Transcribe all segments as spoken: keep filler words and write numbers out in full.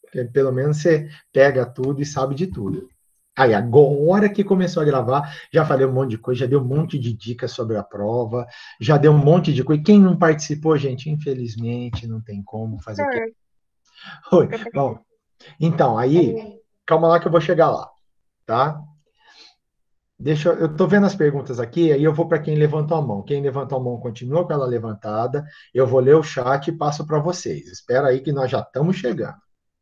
Porque pelo menos você pega tudo e sabe de tudo. Aí, agora que começou a gravar, já falei um monte de coisa, já deu um monte de dicas sobre a prova, já deu um monte de coisa. Quem não participou, gente, infelizmente, não tem como fazer o que. Professor, Oi, bom, professor, então, aí, é, calma lá que eu vou chegar lá, tá? Deixa eu, eu tô vendo as perguntas aqui, aí eu vou para quem levantou a mão. Quem levantou a mão continua com ela levantada. Eu vou ler o chat e passo para vocês. Espera aí que nós já estamos chegando.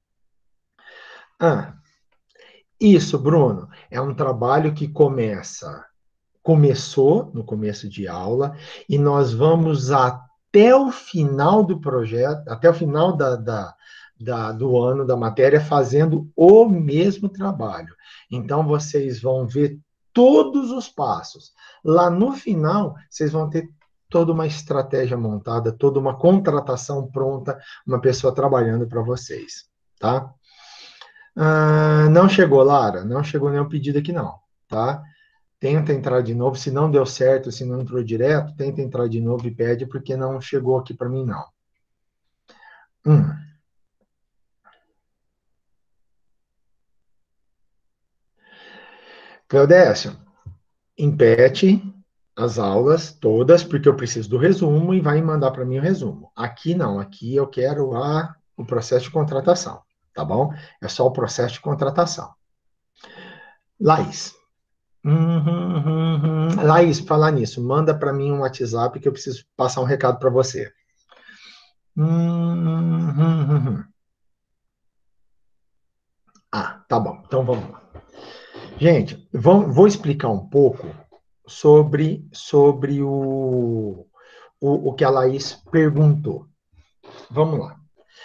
Ah, isso, Bruno, é um trabalho que começa, começou no começo de aula e nós vamos até o final do projeto, até o final da, da, da- do ano da matéria fazendo o mesmo trabalho. Então vocês vão ver todos os passos. Lá no final, vocês vão ter toda uma estratégia montada, toda uma contratação pronta, uma pessoa trabalhando para vocês, tá? Ah, não chegou, Lara? Não chegou nenhum pedido aqui, não, tá? Tenta entrar de novo. Se não deu certo, se não entrou direto, tenta entrar de novo e pede, porque não chegou aqui para mim, não. Hum. Cleodécio, impete as aulas todas, porque eu preciso do resumo e vai mandar para mim o resumo. Aqui não, aqui eu quero a, o processo de contratação, tá bom? É só o processo de contratação. Laís. Uhum, uhum, uhum. Laís, falar nisso, manda para mim um WhatsApp que eu preciso passar um recado para você. Uhum, uhum, uhum. Ah, tá bom. Então vamos lá. Gente, vou, vou explicar um pouco sobre, sobre o, o, o que a Laís perguntou. Vamos lá.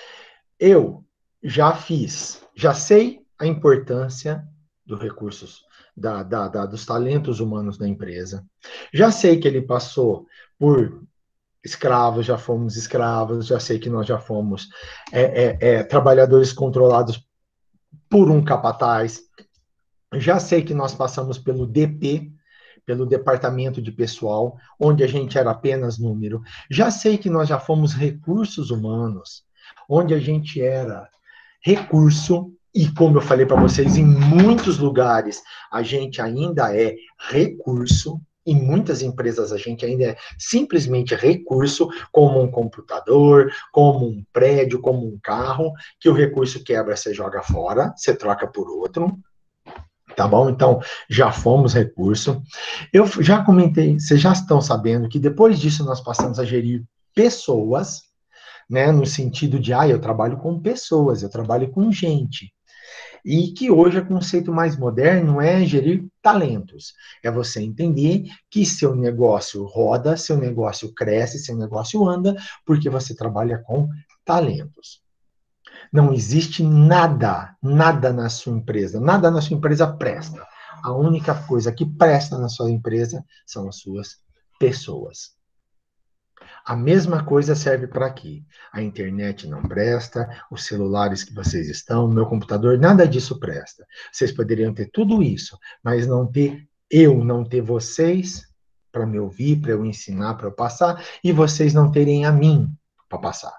Eu já fiz, já sei a importância dos recursos, da, da, da, dos talentos humanos da empresa. Já sei que ele passou por escravos, já fomos escravos, já sei que nós já fomos é, é, é, trabalhadores controlados por um capataz. Já sei que nós passamos pelo D P, pelo departamento de pessoal, onde a gente era apenas número. Já sei que nós já fomos recursos humanos, onde a gente era recurso, e como eu falei para vocês, em muitos lugares a gente ainda é recurso, em muitas empresas a gente ainda é simplesmente recurso, como um computador, como um prédio, como um carro, que o recurso quebra, você joga fora, você troca por outro. Tá bom? Então, já fomos recurso. Eu já comentei, vocês já estão sabendo que depois disso nós passamos a gerir pessoas, né? No sentido de, ah, eu trabalho com pessoas, eu trabalho com gente. E que hoje o conceito mais moderno é gerir talentos. É você entender que seu negócio roda, seu negócio cresce, seu negócio anda, porque você trabalha com talentos. Não existe nada, nada na sua empresa, nada na sua empresa presta. A única coisa que presta na sua empresa são as suas pessoas. A mesma coisa serve para aqui. A internet não presta, os celulares que vocês estão, meu computador, nada disso presta. Vocês poderiam ter tudo isso, mas não ter eu, não ter vocês para me ouvir, para eu ensinar, para eu passar, e vocês não terem a mim para passar,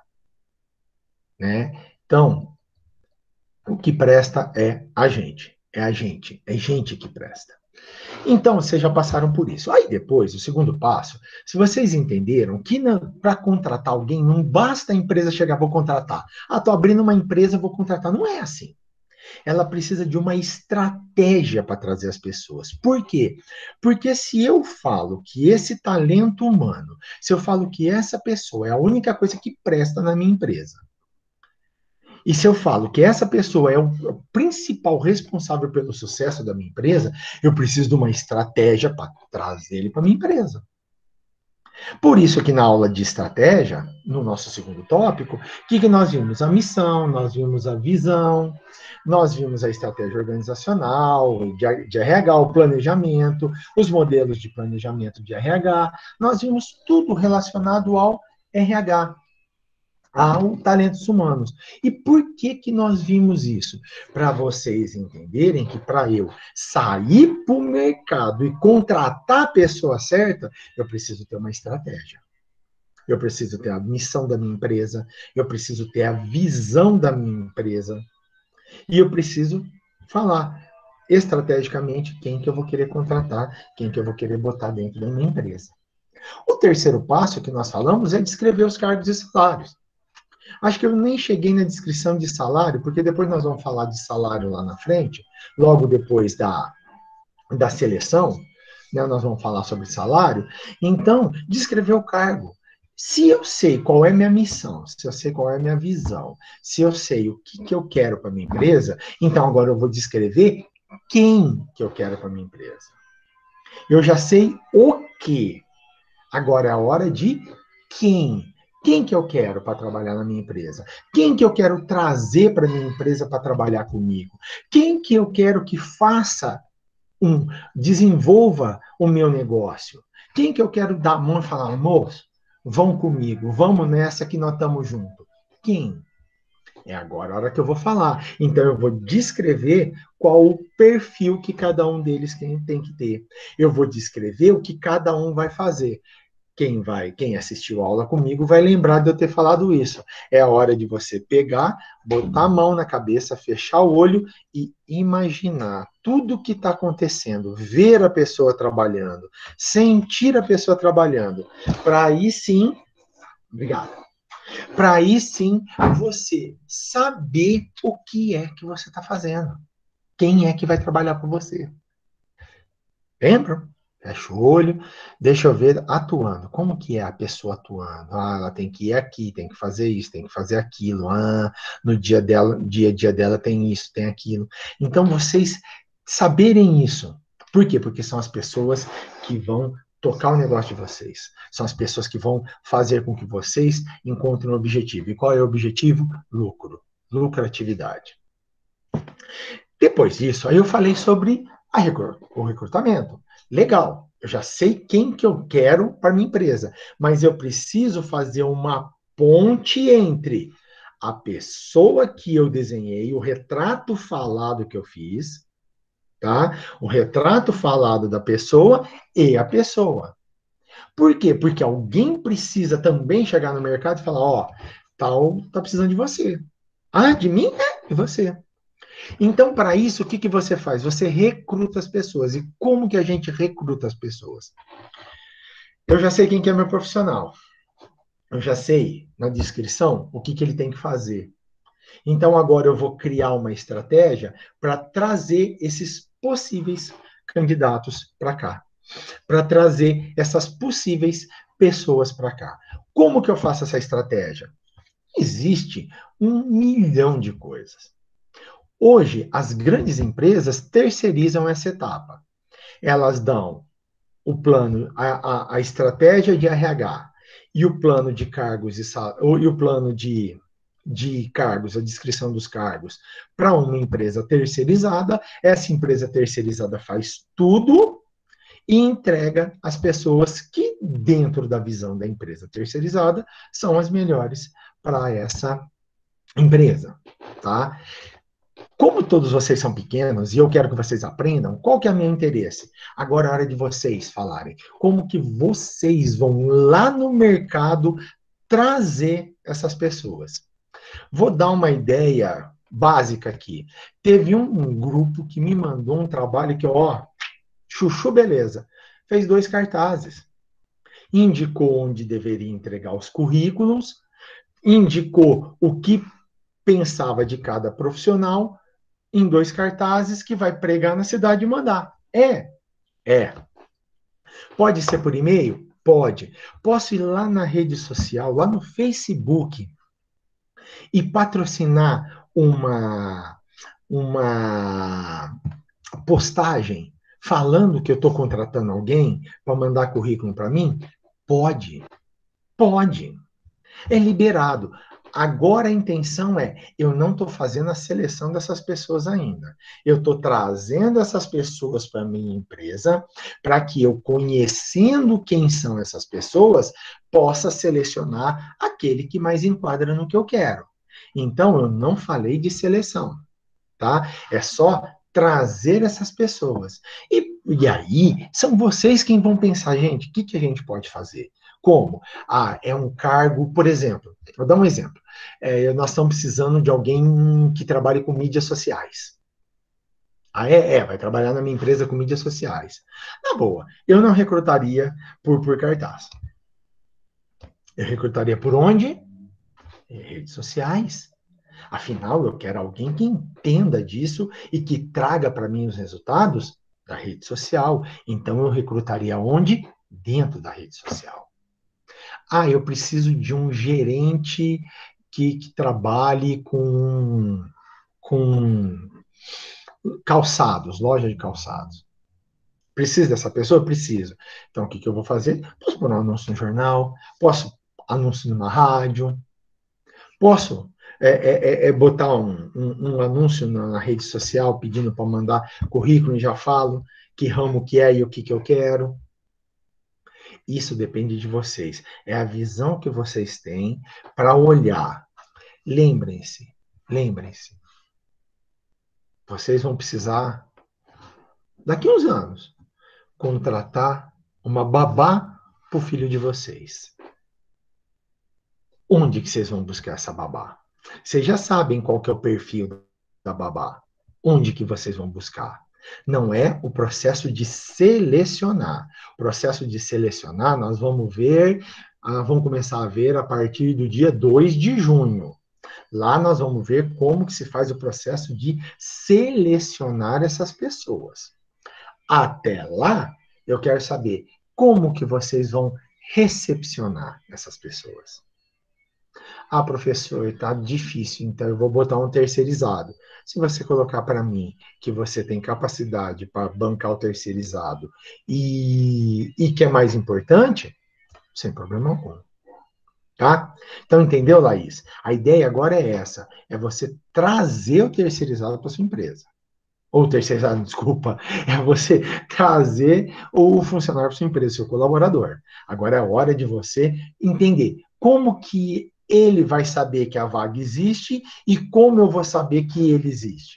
né? Então, o que presta é a gente. É a gente. É gente que presta. Então, vocês já passaram por isso. Aí depois, o segundo passo, se vocês entenderam que para contratar alguém, não basta a empresa chegar, vou contratar. Ah, estou abrindo uma empresa, vou contratar. Não é assim. Ela precisa de uma estratégia para trazer as pessoas. Por quê? Porque se eu falo que esse talento humano, se eu falo que essa pessoa é a única coisa que presta na minha empresa, e se eu falo que essa pessoa é o principal responsável pelo sucesso da minha empresa, eu preciso de uma estratégia para trazer ele para minha empresa. Por isso que na aula de estratégia, no nosso segundo tópico, o que, que nós vimos? A missão, nós vimos a visão, nós vimos a estratégia organizacional, de, de R H, o planejamento, os modelos de planejamento de R H, nós vimos tudo relacionado ao R H, ao talentos humanos. E por que que nós vimos isso? Para vocês entenderem que para eu sair para o mercado e contratar a pessoa certa, eu preciso ter uma estratégia. Eu preciso ter a missão da minha empresa, eu preciso ter a visão da minha empresa. E eu preciso falar estrategicamente quem que eu vou querer contratar, quem que eu vou querer botar dentro da minha empresa. O terceiro passo que nós falamos é descrever os cargos e salários. Acho que eu nem cheguei na descrição de salário, porque depois nós vamos falar de salário lá na frente, logo depois da, da seleção, né, nós vamos falar sobre salário. Então, descrever o cargo. Se eu sei qual é minha missão, se eu sei qual é minha visão, se eu sei o que, que eu quero para minha empresa, então agora eu vou descrever quem que eu quero para minha empresa. Eu já sei o que. Agora é a hora de quem. Quem que eu quero para trabalhar na minha empresa? Quem que eu quero trazer para minha empresa para trabalhar comigo? Quem que eu quero que faça um, desenvolva o meu negócio? Quem que eu quero dar a mão e falar, moço, vão comigo, vamos nessa que nós estamos juntos? Quem? É agora a hora que eu vou falar. Então, eu vou descrever qual o perfil que cada um deles tem, tem que ter. Eu vou descrever o que cada um vai fazer. Quem vai, quem assistiu a aula comigo vai lembrar de eu ter falado isso. É a hora de você pegar, botar a mão na cabeça, fechar o olho e imaginar tudo o que está acontecendo, ver a pessoa trabalhando, sentir a pessoa trabalhando, para aí sim, obrigado, para aí sim você saber o que é que você está fazendo, quem é que vai trabalhar com você. Lembra? Fecha o olho, deixa eu ver atuando. Como que é a pessoa atuando? Ah, ela tem que ir aqui, tem que fazer isso, tem que fazer aquilo. Ah, no dia dela, dia a dia dela tem isso, tem aquilo. Então, vocês saberem isso. Por quê? Porque são as pessoas que vão tocar o negócio de vocês. São as pessoas que vão fazer com que vocês encontrem um objetivo. E qual é o objetivo? Lucro. Lucratividade. Depois disso, aí eu falei sobre a recru- o recrutamento. Legal, eu já sei quem que eu quero para minha empresa, mas eu preciso fazer uma ponte entre a pessoa que eu desenhei, o retrato falado que eu fiz, tá? O retrato falado da pessoa e a pessoa. Por quê? Porque alguém precisa também chegar no mercado e falar, ó, tal tá precisando de você. Ah, de mim? É, de você. Então, para isso, o que, que você faz? Você recruta as pessoas. E como que a gente recruta as pessoas? Eu já sei quem que é meu profissional. Eu já sei, na descrição, o que, que ele tem que fazer. Então, agora eu vou criar uma estratégia para trazer esses possíveis candidatos para cá. Para trazer essas possíveis pessoas para cá. Como que eu faço essa estratégia? Existe um milhão de coisas. Hoje, as grandes empresas terceirizam essa etapa. Elas dão o plano, a, a, a estratégia de R H e o plano de cargos e, e o plano de, de cargos, a descrição dos cargos, para uma empresa terceirizada. Essa empresa terceirizada faz tudo e entrega as pessoas que, dentro da visão da empresa terceirizada, são as melhores para essa empresa, tá? Como todos vocês são pequenos e eu quero que vocês aprendam, qual que é o meu interesse? Agora é a hora de vocês falarem. Como que vocês vão lá no mercado trazer essas pessoas? Vou dar uma ideia básica aqui. Teve um grupo que me mandou um trabalho que, ó, chuchu beleza. Fez dois cartazes. Indicou onde deveria entregar os currículos, indicou o que pensava de cada profissional, em dois cartazes que vai pregar na cidade e mandar. É, é. Pode ser por e-mail? Pode. Posso ir lá na rede social, lá no Facebook, e patrocinar uma, uma postagem falando que eu estou contratando alguém para mandar currículo para mim? Pode. Pode. É liberado. Agora a intenção é, eu não estou fazendo a seleção dessas pessoas ainda. Eu estou trazendo essas pessoas para a minha empresa, para que eu, conhecendo quem são essas pessoas, possa selecionar aquele que mais enquadra no que eu quero. Então, eu não falei de seleção, tá? É só trazer essas pessoas. E, e aí, são vocês quem vão pensar, gente, o que, que a gente pode fazer? Como? Ah, é um cargo, por exemplo, vou dar um exemplo. É, nós estamos precisando de alguém que trabalhe com mídias sociais. Ah, é? É, vai trabalhar na minha empresa com mídias sociais. Na boa, eu não recrutaria por, por cartaz. Eu recrutaria por onde? Redes sociais. Afinal, eu quero alguém que entenda disso e que traga para mim os resultados da rede social. Então, eu recrutaria onde? Dentro da rede social. Ah, eu preciso de um gerente que, que trabalhe com, com calçados, loja de calçados. Preciso dessa pessoa? Preciso. Então, o que, que eu vou fazer? Posso pôr um anúncio no jornal, posso anúncio numa rádio, posso é, é, é botar um, um, um anúncio na rede social pedindo para mandar currículo e já falo que ramo que é e o que, que eu quero. Isso depende de vocês. É a visão que vocês têm para olhar. Lembrem-se, lembrem-se. Vocês vão precisar, daqui a uns anos, contratar uma babá para o filho de vocês. Onde que vocês vão buscar essa babá? Vocês já sabem qual que é o perfil da babá. Onde que vocês vão buscar? Não é o processo de selecionar. O processo de selecionar, nós vamos ver, ah, vamos começar a ver a partir do dia dois de junho. Lá nós vamos ver como que se faz o processo de selecionar essas pessoas. Até lá, eu quero saber como que vocês vão recepcionar essas pessoas. Ah, professor, tá difícil, então eu vou botar um terceirizado. Se você colocar para mim que você tem capacidade para bancar o terceirizado e, e que é mais importante, sem problema algum. Tá? Então, entendeu, Laís? A ideia agora é essa: é você trazer o terceirizado para sua empresa. Ou terceirizado, desculpa, é você trazer o funcionário para sua empresa, seu colaborador. Agora é a hora de você entender como que ele vai saber que a vaga existe e como eu vou saber que ele existe.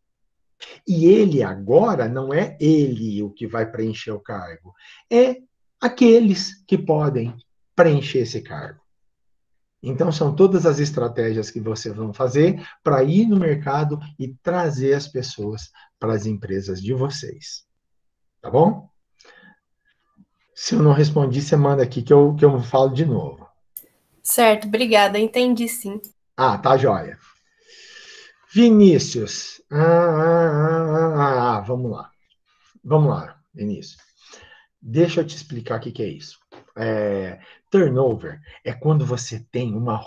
E ele agora não é ele o que vai preencher o cargo, é aqueles que podem preencher esse cargo. Então, são todas as estratégias que vocês vão fazer para ir no mercado e trazer as pessoas para as empresas de vocês. Tá bom? Se eu não respondi, você manda aqui que eu, que eu falo de novo. Certo, obrigada, entendi sim. Ah, tá joia. Vinícius. Ah, ah, ah, ah, ah, vamos lá. Vamos lá, Vinícius. Deixa eu te explicar o que, que é isso. É, turnover é quando você tem uma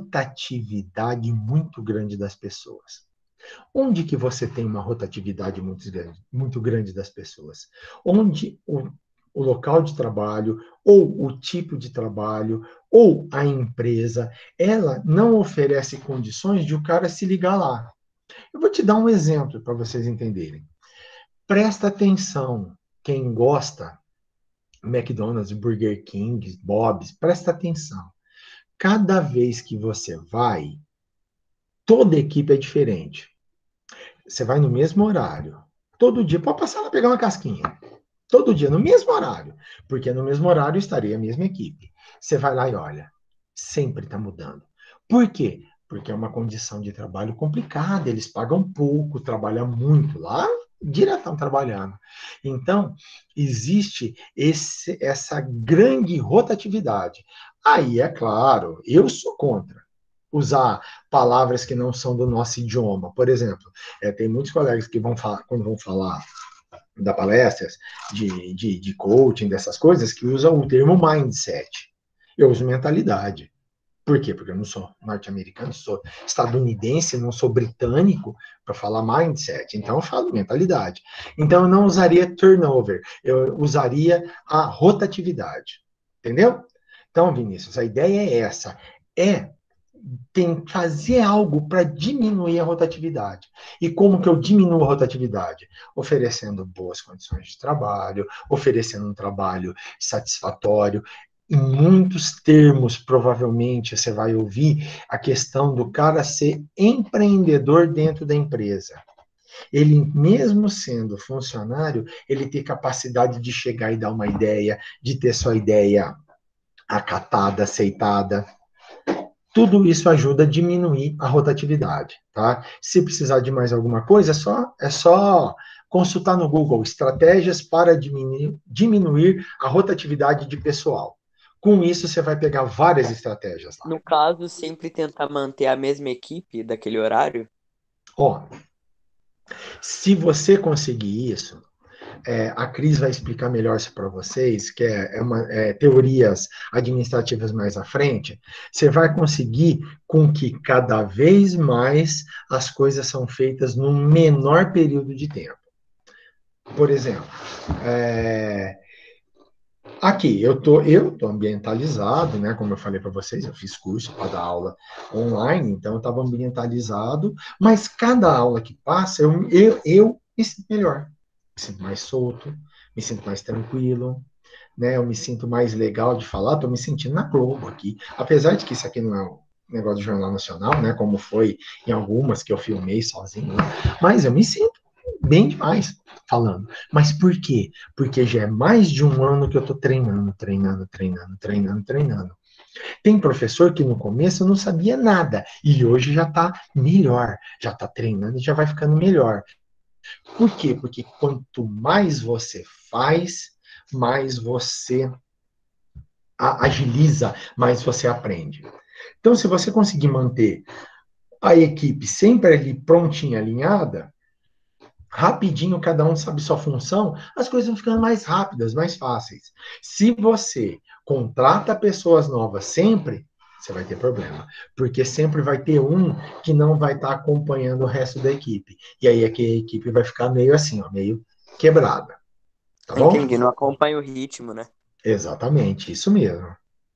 rotatividade muito grande das pessoas. Onde que você tem uma rotatividade muito grande, muito grande das pessoas? Onde o, o local de trabalho, ou o tipo de trabalho, ou a empresa, ela não oferece condições de o cara se ligar lá. Eu vou te dar um exemplo para vocês entenderem. Presta atenção, quem gosta, McDonald's, Burger King, Bob's, presta atenção. Cada vez que você vai, toda equipe é diferente. Você vai no mesmo horário. Todo dia, pode passar lá pegar uma casquinha. Todo dia, no mesmo horário. Porque no mesmo horário estaria a mesma equipe. Você vai lá e olha. Sempre está mudando. Por quê? Porque é uma condição de trabalho complicada. Eles pagam pouco, trabalham muito lá, diretão trabalhando. Então, existe esse, essa grande rotatividade. Aí, é claro, eu sou contra usar palavras que não são do nosso idioma. Por exemplo, é, tem muitos colegas que vão falar, quando vão falar da palestras de, de, de coaching, dessas coisas, que usam o termo mindset. Eu uso mentalidade. Por quê? Porque eu não sou norte-americano, sou estadunidense, não sou britânico para falar mindset. Então eu falo mentalidade. Então eu não usaria turnover, eu usaria a rotatividade. Entendeu? Então, Vinícius, a ideia é essa. É tem que fazer algo para diminuir a rotatividade. E como que eu diminuo a rotatividade? Oferecendo boas condições de trabalho, oferecendo um trabalho satisfatório. Em muitos termos, provavelmente, você vai ouvir a questão do cara ser empreendedor dentro da empresa. Ele, mesmo sendo funcionário, ele ter capacidade de chegar e dar uma ideia, de ter sua ideia acatada, aceitada. Tudo isso ajuda a diminuir a rotatividade, tá? Se precisar de mais alguma coisa, é só, é só consultar no Google estratégias para diminuir, diminuir a rotatividade de pessoal. Com isso, você vai pegar várias estratégias lá. No caso, sempre tentar manter a mesma equipe daquele horário? Ó, se você conseguir isso, é, a Cris vai explicar melhor isso para vocês, que é, é uma, é, teorias administrativas mais à frente, você vai conseguir com que cada vez mais as coisas são feitas num menor período de tempo. Por exemplo, é, aqui eu tô, eu tô ambientalizado, né? Como eu falei para vocês, eu fiz curso para dar aula online, então eu estava ambientalizado, mas cada aula que passa, eu, eu, eu me sinto melhor, me sinto mais solto, me sinto mais tranquilo, né? Eu me sinto mais legal de falar, estou me sentindo na Globo aqui, apesar de que isso aqui não é um negócio do Jornal Nacional, né? Como foi em algumas que eu filmei sozinho, mas eu me sinto bem demais falando. Mas por quê? Porque já é mais de um ano que eu estou treinando, treinando, treinando, treinando, treinando. Tem professor que no começo não sabia nada e hoje já está melhor, já está treinando e já vai ficando melhor. Por quê? Porque quanto mais você faz, mais você agiliza, mais você aprende. Então, se você conseguir manter a equipe sempre ali prontinha, alinhada, rapidinho, cada um sabe sua função, as coisas vão ficando mais rápidas, mais fáceis. Se você contrata pessoas novas sempre, você vai ter problema, porque sempre vai ter um que não vai estar acompanhando o resto da equipe. E aí é que a equipe vai ficar meio assim, ó, meio quebrada. Tá bom? Entendi, não acompanha o ritmo, né? Exatamente, isso mesmo.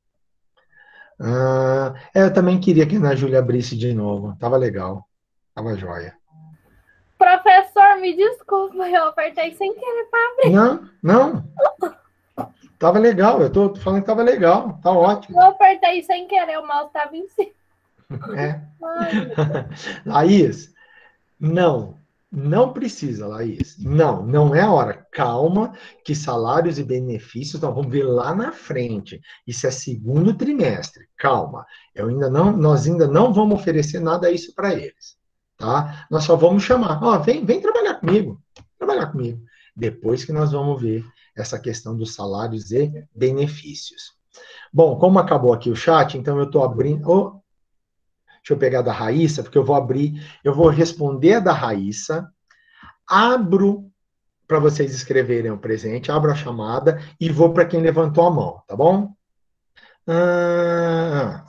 Ah, é, eu também queria que a Ana Júlia abrisse de novo. Tava legal. Tava jóia. Professor, me desculpa, eu apertei sem querer para abrir. Não, não. Tava legal. Eu tô falando que tava legal. Tá ótimo. Eu apertei sem querer, o mouse estava em cima. É. Ai, Laís, não. Não precisa, Laís. Não, não é a hora. Calma, que salários e benefícios nós vamos ver lá na frente. Isso é segundo trimestre. Calma. Eu ainda não, nós ainda não vamos oferecer nada isso para eles, tá? Nós só vamos chamar. Ó, vem, vem trabalhar comigo. Trabalhar comigo. Depois que nós vamos ver essa questão dos salários e benefícios. Bom, como acabou aqui o chat, então eu estou abrindo. Oh, deixa eu pegar da Raíssa, porque eu vou abrir, eu vou responder a da Raíssa, abro para vocês escreverem o presente, abro a chamada e vou para quem levantou a mão, tá bom? Ah,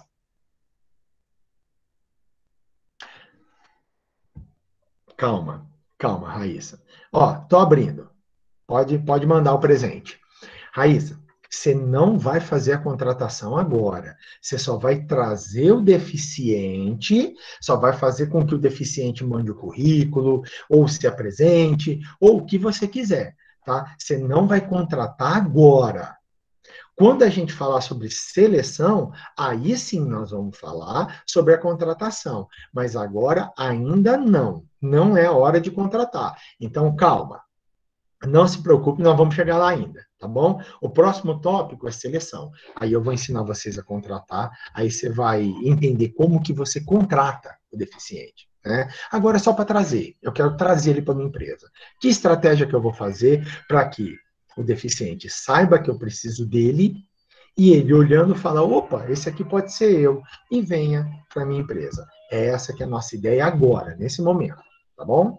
calma, calma, Raíssa. Ó, tô abrindo. Pode, pode mandar o presente. Raíssa, você não vai fazer a contratação agora. Você só vai trazer o deficiente, só vai fazer com que o deficiente mande o currículo, ou se apresente, ou o que você quiser, tá? Você não vai contratar agora. Quando a gente falar sobre seleção, aí sim nós vamos falar sobre a contratação. Mas agora ainda não. Não é hora de contratar. Então, calma. Não se preocupe, nós vamos chegar lá ainda, tá bom? O próximo tópico é seleção. Aí eu vou ensinar vocês a contratar, aí você vai entender como que você contrata o deficiente, né? Agora é só para trazer, eu quero trazer ele para minha empresa. Que estratégia que eu vou fazer para que o deficiente saiba que eu preciso dele e ele olhando fala, opa, esse aqui pode ser eu, e venha para minha empresa. É essa que é a nossa ideia agora, nesse momento, tá bom?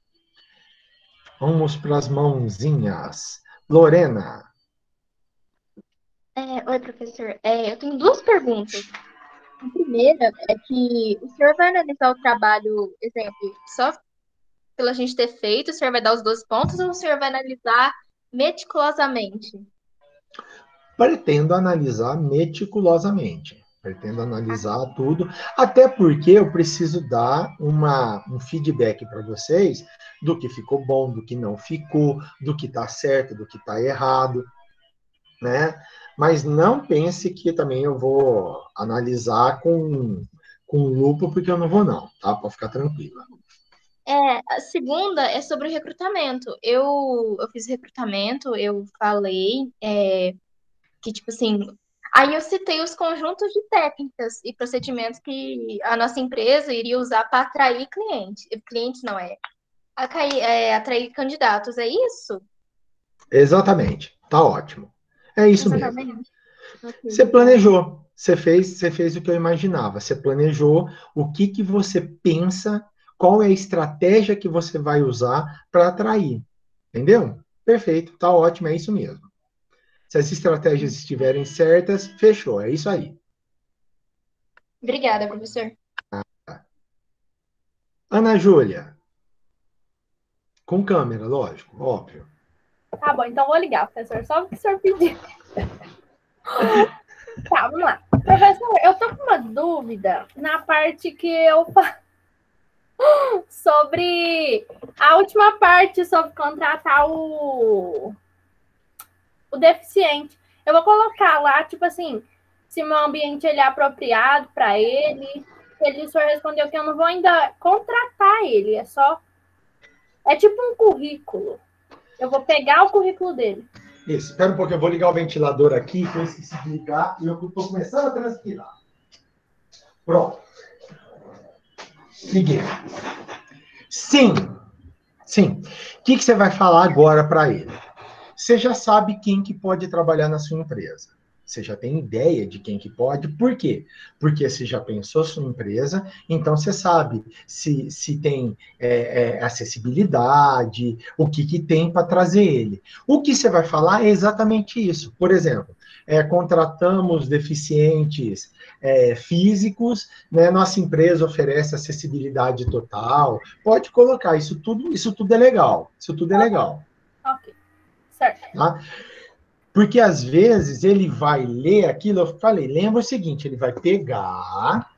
Vamos para as mãozinhas. Lorena. É, oi, professor. É, eu tenho duas perguntas. A primeira é que o senhor vai analisar o trabalho, exemplo, só pela gente ter feito, o senhor vai dar os doze pontos ou o senhor vai analisar meticulosamente? Pretendo analisar meticulosamente. Pretendo analisar tudo, até porque eu preciso dar uma, um feedback para vocês do que ficou bom, do que não ficou, do que está certo, do que está errado, né? Mas não pense que também eu vou analisar com, com lupa, porque eu não vou não, tá? Pode ficar tranquila. É, a segunda é sobre o recrutamento. Eu, eu fiz recrutamento, eu falei é, que, tipo assim, Aí eu citei os conjuntos de técnicas e procedimentos que a nossa empresa iria usar para atrair clientes. Clientes não é, atrair, é, atrair candidatos, é isso? Exatamente. Tá ótimo. É isso mesmo. Exatamente. Ok, Você obrigada. planejou. Você fez, você fez o que eu imaginava. Você planejou o que, que você pensa, qual é a estratégia que você vai usar para atrair. Entendeu? Perfeito. Tá ótimo. É isso mesmo. Se as estratégias estiverem certas, fechou. É isso aí. Obrigada, professor. Ana Júlia, com câmera, lógico, óbvio. Tá bom, então vou ligar, professor, só o que o senhor pediu. Tá, vamos lá. Professor, eu tô com uma dúvida na parte que eu falo sobre a última parte, sobre contratar o, o deficiente. Eu vou colocar lá, tipo assim, se meu ambiente ele é apropriado para ele. Ele só respondeu que eu não vou ainda contratar ele, é só. É tipo um currículo. Eu vou pegar o currículo dele. Isso, espera um pouco, eu vou ligar o ventilador aqui, que eu esqueci de ligar e eu estou começando a transpirar. Pronto. Liguei. Sim, sim. O que, que você vai falar agora para ele? Você já sabe quem que pode trabalhar na sua empresa. Você já tem ideia de quem que pode. Por quê? Porque você já pensou sua empresa, então você sabe se, se tem é, é, acessibilidade, o que, que tem para trazer ele. O que você vai falar é exatamente isso. Por exemplo, é, contratamos deficientes é, físicos, né, nossa empresa oferece acessibilidade total. Pode colocar, isso tudo, isso tudo é legal. Isso tudo é legal. Ok, certo. Tá? Porque às vezes ele vai ler aquilo, eu falei, lembra o seguinte, ele vai pegar,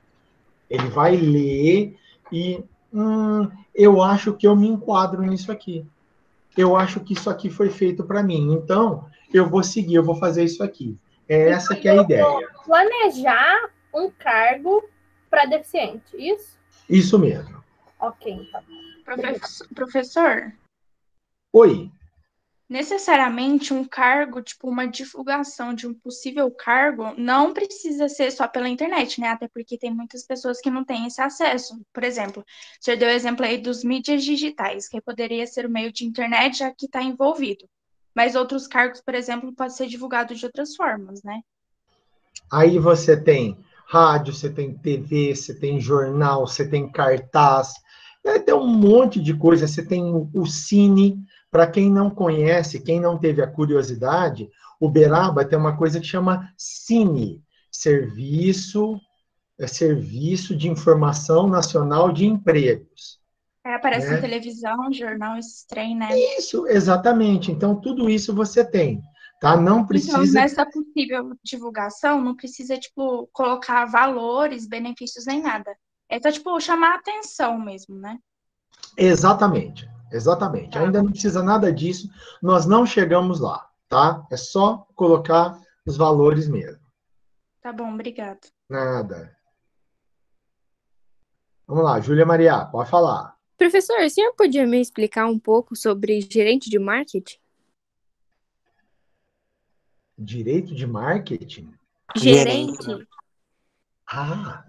ele vai ler e hum, eu acho que eu me enquadro nisso aqui. Eu acho que isso aqui foi feito para mim. Então, eu vou seguir, eu vou fazer isso aqui. É essa que é a Eu ideia. vou planejar um cargo para deficiente, isso? Isso mesmo. Ok, então. Professor, professor, Oi. necessariamente um cargo, tipo uma divulgação de um possível cargo, não precisa ser só pela internet, né? Até porque tem muitas pessoas que não têm esse acesso. Por exemplo, o senhor deu o exemplo aí dos mídias digitais, que poderia ser o meio de internet, já que está envolvido. Mas outros cargos, por exemplo, pode ser divulgado de outras formas, né? Aí você tem rádio, você tem T V, você tem jornal, você tem cartaz, né, tem um monte de coisa. Você tem o, o Cine. Para quem não conhece, quem não teve a curiosidade, Uberaba tem uma coisa que chama Cine, Serviço, é Serviço de Informação Nacional de Empregos. É, aparece em Né? televisão, jornal, esse trem, né? Isso, exatamente. Então, tudo isso você tem. Tá? Não Então, precisa. nessa possível divulgação, não precisa, tipo, colocar valores, benefícios nem nada. É só, tipo, chamar a atenção mesmo, né? Exatamente, exatamente. Tá, Ainda não precisa nada disso, nós não chegamos lá, tá? É só colocar os valores mesmo. tá bom, obrigado. Nada. Vamos lá, Júlia Maria, pode falar. Professor, o senhor podia me explicar um pouco sobre gerente de marketing? Direito de marketing? Gerente. Ah,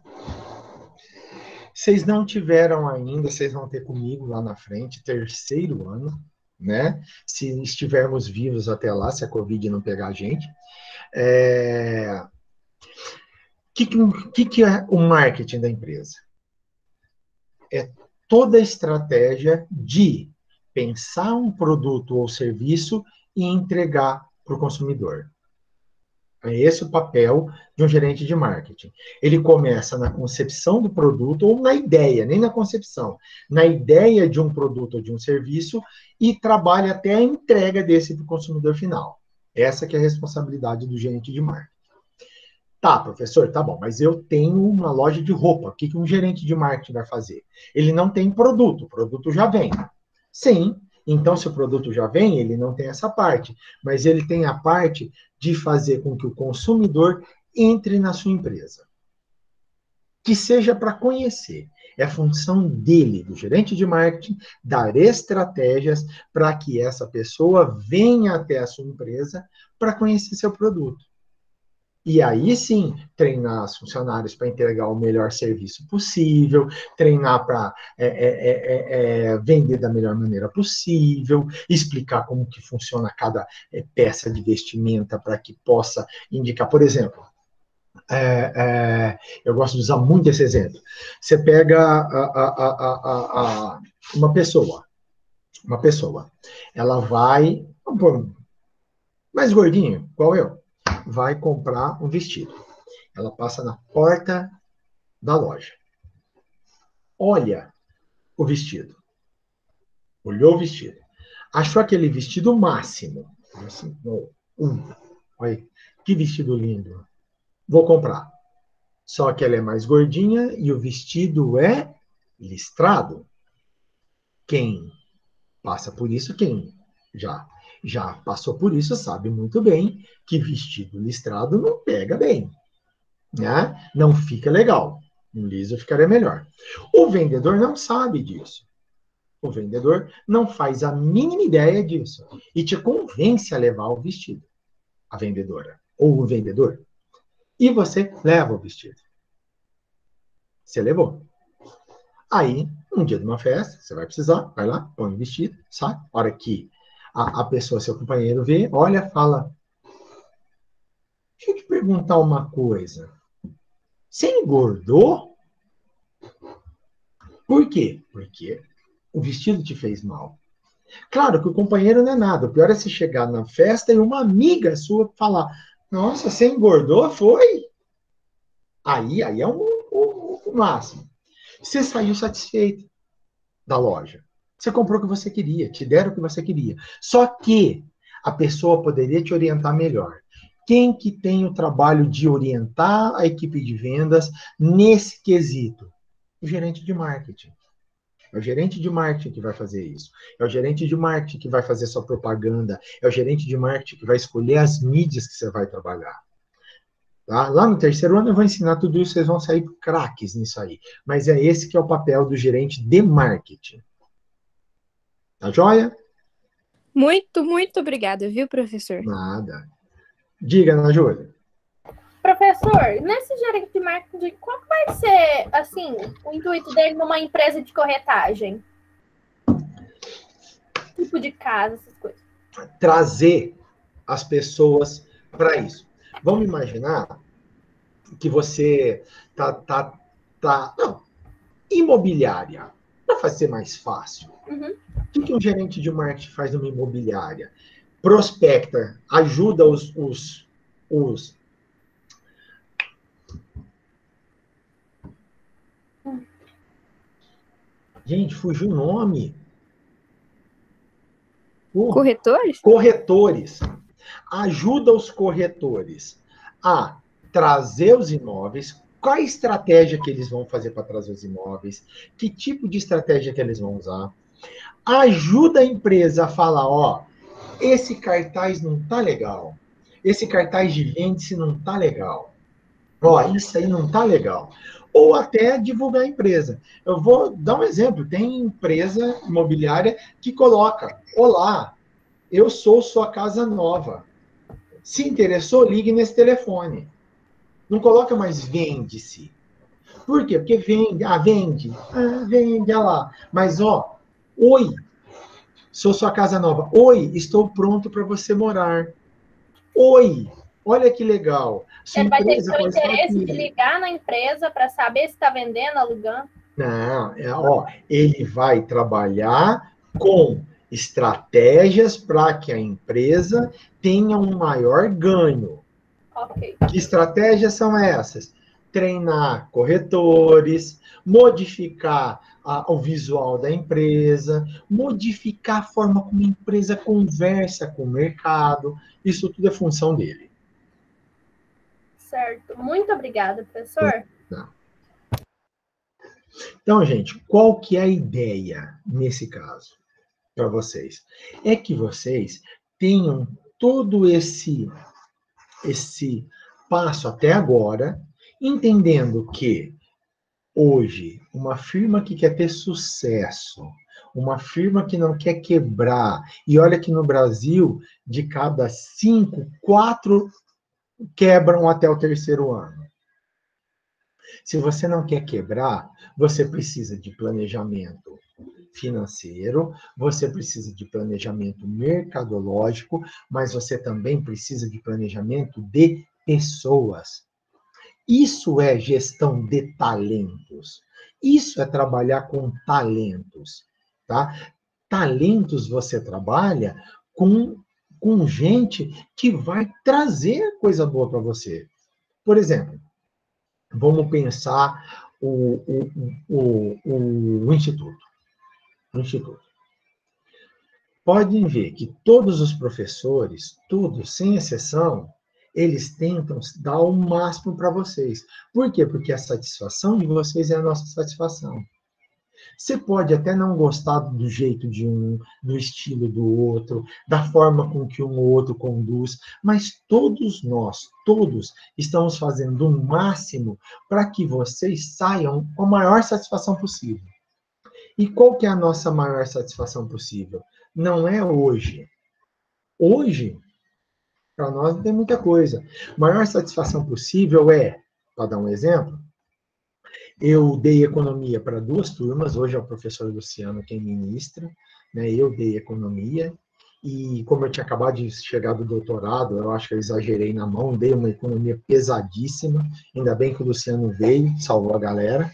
vocês não tiveram ainda, vocês vão ter comigo lá na frente, terceiro ano, né? Se estivermos vivos até lá, se a Covid não pegar a gente. É... O que, que, que é o marketing da empresa? É toda a estratégia de pensar um produto ou serviço e entregar para o consumidor. É esse o papel de um gerente de marketing. Ele começa na concepção do produto, ou na ideia, nem na concepção, na ideia de um produto ou de um serviço, e trabalha até a entrega desse para o consumidor final. Essa que é a responsabilidade do gerente de marketing. Tá, professor, tá bom, mas eu tenho uma loja de roupa. O que um gerente de marketing vai fazer? Ele não tem produto, o produto já vem. Sim, então se o produto já vem, ele não tem essa parte, mas ele tem a parte de fazer com que o consumidor entre na sua empresa. Que seja para conhecer. É a função dele, do gerente de marketing, dar estratégias para que essa pessoa venha até a sua empresa para conhecer seu produto. E aí sim, treinar os funcionários para entregar o melhor serviço possível, treinar para é, é, é, é, vender da melhor maneira possível, explicar como que funciona cada é, peça de vestimenta para que possa indicar, por exemplo, é, é, eu gosto de usar muito esse exemplo. Você pega a, a, a, a, uma pessoa, uma pessoa, ela vai, mais gordinho, igual eu, vai comprar um vestido. Ela passa na porta da loja. Olha o vestido. Olhou o vestido. Achou aquele vestido máximo. Assim, um, olha, que vestido lindo. Vou comprar. Só que ela é mais gordinha e o vestido é listrado. Quem passa por isso, quem já, já passou por isso, sabe muito bem que vestido listrado não pega bem. Né? Não fica legal. Um liso ficaria melhor. O vendedor não sabe disso. O vendedor não faz a mínima ideia disso e te convence a levar o vestido. A vendedora ou o vendedor. E você leva o vestido. Você levou. Aí, um dia de uma festa, você vai precisar, vai lá, põe o vestido, sai. A hora que a, a pessoa, seu companheiro, vê, olha, fala: deixa eu te perguntar uma coisa. Você engordou? Por quê? Porque o vestido te fez mal. Claro que o companheiro não é nada. O pior é se chegar na festa e uma amiga sua falar: nossa, você engordou? Foi? Aí, aí é o um, um, um máximo. Você saiu satisfeito da loja. Você comprou o que você queria, te deram o que você queria. Só que a pessoa poderia te orientar melhor. Quem que tem o trabalho de orientar a equipe de vendas nesse quesito? O gerente de marketing. É o gerente de marketing que vai fazer isso. É o gerente de marketing que vai fazer sua propaganda. É o gerente de marketing que vai escolher as mídias que você vai trabalhar. Tá? Lá no terceiro ano eu vou ensinar tudo isso, vocês vão sair craques nisso aí. Mas é esse que é o papel do gerente de marketing. Tá joia? Muito, muito obrigada, viu, professor? Nada. Diga, Ana Júlia. Professor, nesse gerente de marketing, qual que vai ser, assim, o intuito dele numa empresa de corretagem? Tipo de casa, essas coisas. Trazer as pessoas para isso. Vamos imaginar que você tá, tá, tá, não, imobiliária, para fazer mais fácil. Uhum. O que um gerente de marketing faz numa imobiliária? Prospecta, ajuda os, os, os gente, fugiu o nome. Uh, Corretores? Corretores. Ajuda os corretores a trazer os imóveis. Qual a estratégia que eles vão fazer para trazer os imóveis? Que tipo de estratégia que eles vão usar? Ajuda a empresa a falar, ó, esse cartaz não tá legal. Esse cartaz de vende-se não tá legal. Ó, isso aí não tá legal. Ou até divulgar a empresa. Eu vou dar um exemplo. Tem empresa imobiliária que coloca: olá, eu sou sua casa nova. Se interessou, ligue nesse telefone. Não coloca mais vende-se. Por quê? Porque vende. Ah, vende. Ah, vende, olha lá. Mas, ó, oi, sou sua casa nova. Oi, estou pronto para você morar. Oi, olha que legal. Sua Ele vai ter que empresa ter o pode estar interesse aqui. de ligar na empresa para saber se está vendendo, alugando. Não, é, ó, ele vai trabalhar com estratégias para que a empresa tenha um maior ganho. Ok. Que estratégias são essas? Treinar corretores, modificar a, o visual da empresa, modificar a forma como a empresa conversa com o mercado. Isso tudo é função dele. Certo. Muito obrigada, professor. Não. Então, gente, qual que é a ideia nesse caso para vocês? É que vocês tenham todo esse esse passo até agora, entendendo que hoje uma firma que quer ter sucesso, uma firma que não quer quebrar, e olha que no Brasil, de cada cinco, quatro quebram até o terceiro ano. Se você não quer quebrar, você precisa de planejamento financeiro, você precisa de planejamento mercadológico, mas você também precisa de planejamento de pessoas. Isso é gestão de talentos. Isso é trabalhar com talentos, tá? Talentos você trabalha com, com gente que vai trazer coisa boa para você. Por exemplo, vamos pensar o, o, o, o, o Instituto. O Instituto. Podem ver que todos os professores, todos, sem exceção, eles tentam dar o máximo para vocês. Por quê? Porque a satisfação de vocês é a nossa satisfação. Você pode até não gostar do jeito de um, do estilo do outro, da forma com que um ou outro conduz, mas todos nós, todos, estamos fazendo o máximo para que vocês saiam com a maior satisfação possível. E qual que é a nossa maior satisfação possível? Não é hoje. Hoje, para nós não tem muita coisa. A maior satisfação possível é, para dar um exemplo, eu dei economia para duas turmas, hoje é o professor Luciano quem ministra, né? Eu dei economia, e como eu tinha acabado de chegar do doutorado, eu acho que eu exagerei na mão, dei uma economia pesadíssima, ainda bem que o Luciano veio, salvou a galera.